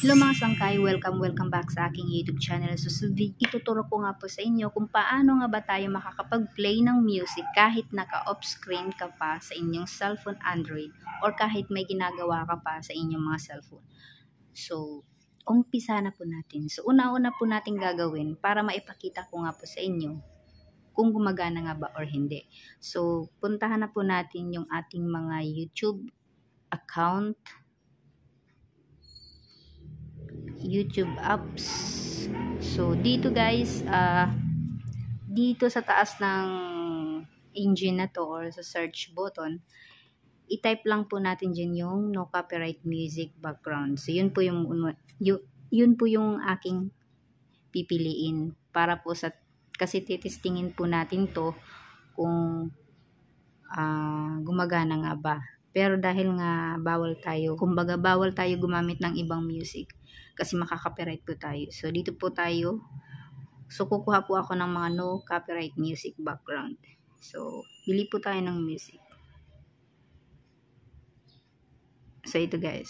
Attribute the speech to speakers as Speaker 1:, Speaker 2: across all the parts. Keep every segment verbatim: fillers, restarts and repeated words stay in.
Speaker 1: Hello mga sangkay, welcome welcome back sa aking YouTube channel. So, so ituturo ko nga po sa inyo kung paano nga ba tayo makakapag-play ng music kahit naka-off screen ka pa sa inyong cellphone Android or kahit may ginagawa ka pa sa inyong mga cellphone. So, umpisa na po natin. So, una-una po natin gagawin para maipakita ko nga po sa inyo kung gumagana nga ba or hindi. So, puntahan na po natin yung ating mga YouTube account, YouTube apps. So dito guys, uh, dito sa taas ng engine na to or sa search button, i-type lang po natin dyan yung no copyright music background. So yun po yung yun, yun po yung aking pipiliin para po sa, kasi titestingin po natin to kung uh, gumagana nga ba. Pero dahil nga bawal tayo, kumbaga bawal tayo gumamit ng ibang music kasi makaka-copyright po tayo. So dito po tayo. So kukuha po ako ng mga no copyright music background. So pili po tayo ng music. So ito guys.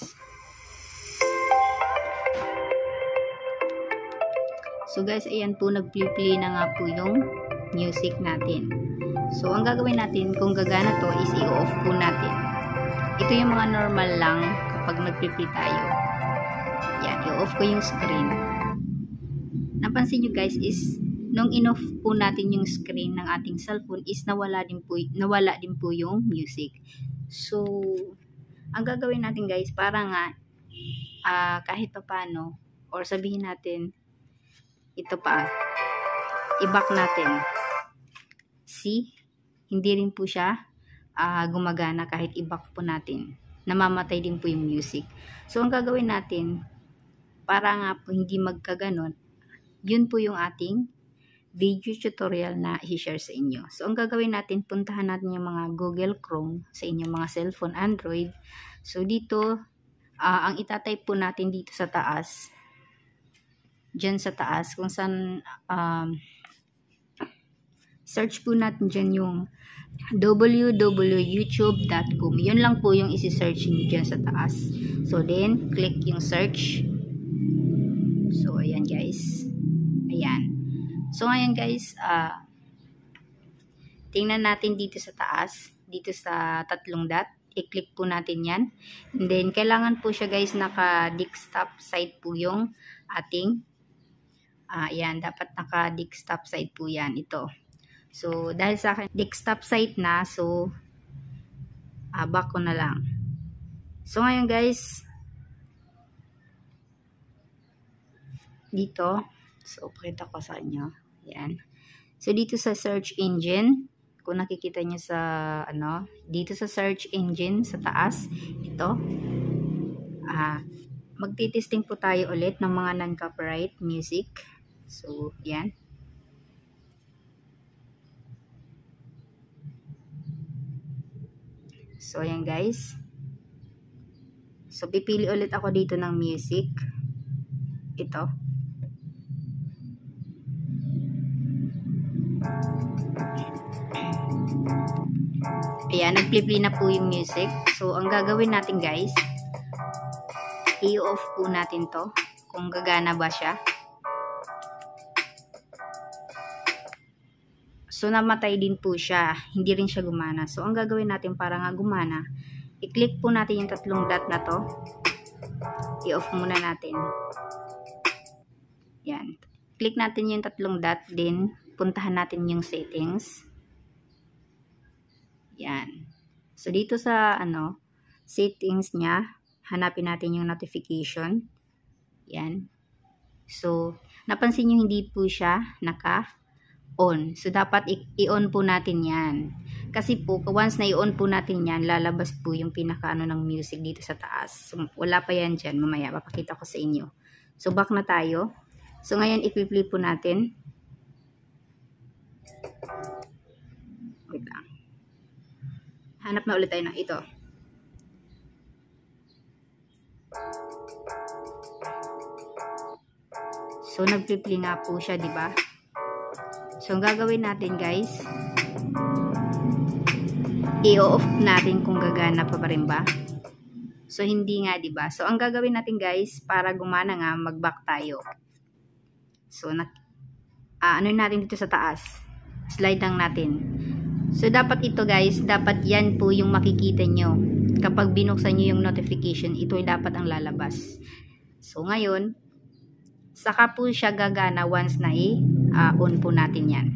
Speaker 1: So guys, ayan po, nag-play na nga po yung music natin. So ang gagawin natin kung gagana to is i-off po natin. Ito yung mga normal lang kapag nag-play tayo. Yan, i-off ko yung screen. Napansin nyo guys is, nung in-off po natin yung screen ng ating cellphone is nawala din po, nawala din po yung music. So, ang gagawin natin guys, para nga, uh, kahit pa paano, or sabihin natin, ito pa, i-back natin. See? Hindi rin po siya uh, gumagana kahit i-back po natin. Namamatay din po yung music. So, ang gagawin natin, para nga po hindi magkaganon, yun po yung ating video tutorial na i-share sa inyo. So, ang gagawin natin, puntahan natin yung mga Google Chrome sa inyong mga cellphone Android. So, dito, uh, ang itatype po natin dito sa taas, dyan sa taas, kung saan, um, search po natin dyan yung w w w dot youtube dot com. Yun lang po yung isi-search nyo dyan sa taas. So, then, click yung search. So, ayan guys. Ayan. So, ngayon guys, uh, tingnan natin dito sa taas, dito sa tatlong dot. I-click po natin yan. And then, kailangan po siya guys, naka-desktop side po yung ating, uh, ayan, dapat naka-desktop side po yan, ito. So, dahil sa akin, desktop site na, so, uh, back ko na lang. So, ngayon guys, dito, so, pakita ko sa inyo. Yan. So, dito sa search engine, kung nakikita nyo sa, ano, dito sa search engine, sa taas, ito, ah, magtitesting po tayo ulit ng mga non-copyright music. So, yan. So, ayan guys. So, pipili ulit ako dito ng music. Ito. Ayan, nag-play na po yung music. So, ang gagawin natin guys, i-off po natin to. Kung gagana ba siya. So, namatay din po siya. Hindi rin siya gumana. So, ang gagawin natin para nga gumana, i-click po natin yung tatlong dot na to. I-off muna natin. Yan. Click natin yung tatlong dot, then puntahan natin yung settings. Yan. So, dito sa, ano, settings niya, hanapin natin yung notification. Yan. So, napansin nyo hindi po siya naka-on. So, dapat i-on po natin yan. Kasi po, once na i-on po natin yan, lalabas po yung pinaka-ano ng music dito sa taas. So, wala pa yan dyan. Mamaya, papakita ko sa inyo. So, back na tayo. So, ngayon, i-play po natin. Wait lang. Hanap na ulit tayo ng ito. So, nag-play nga po siya, di ba? So, ang gagawin natin, guys, i-off natin kung gagana pa ba rin ba. So, hindi nga, diba? So, ang gagawin natin guys, para gumana nga, mag-back tayo. So, na, uh, ano natin dito sa taas? Slide lang natin. So, dapat ito guys, dapat yan po yung makikita nyo. Kapag binuksan nyo yung notification, ito ay dapat ang lalabas. So, ngayon, saka po siya gagana once na i-on uh, po natin yan.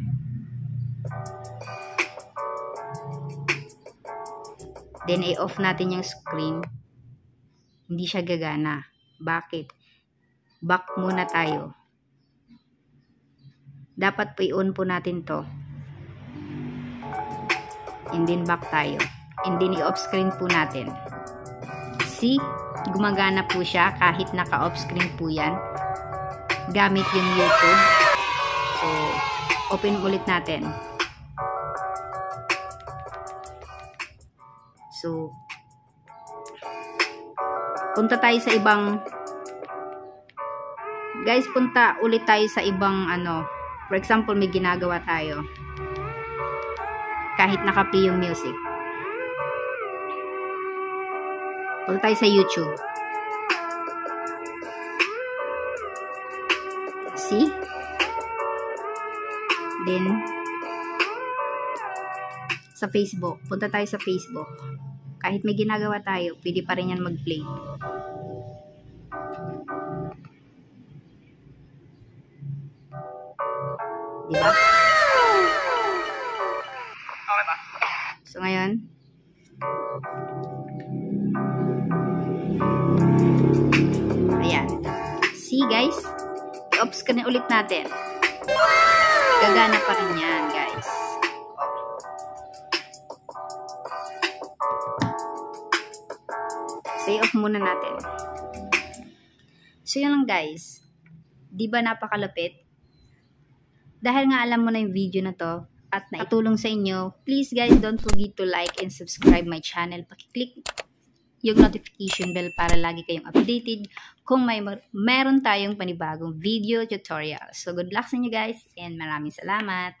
Speaker 1: Then, i-off natin yung screen. Hindi siya gagana. Bakit? Back muna tayo. Dapat po i-on po natin to. And then, back tayo. And then, i-off screen po natin. See? Gumagana po siya kahit naka-off screen po yan. Gamit yung YouTube. So, open ulit natin. So, punta tayo sa ibang, guys, punta ulit tayo sa ibang, ano, for example, may ginagawa tayo. Kahit naka-play yung music. Punta tayo sa YouTube. See? Then, sa Facebook. Punta tayo sa Facebook. Kahit may ginagawa tayo, pwede pa rin yan mag-play. Diba? Okay ba? So, ngayon, ayan. See, guys? I-off screen ulit natin. Gagana pa rin yan, guys. So, i-off muna natin. So, yun lang guys. Di ba napakalapit? Dahil nga alam mo na yung video na to at naitulong sa inyo, please guys, don't forget to like and subscribe my channel. Pakiclick yung notification bell para lagi kayong updated kung may meron tayong panibagong video tutorial. So, good luck sa inyo guys and maraming salamat!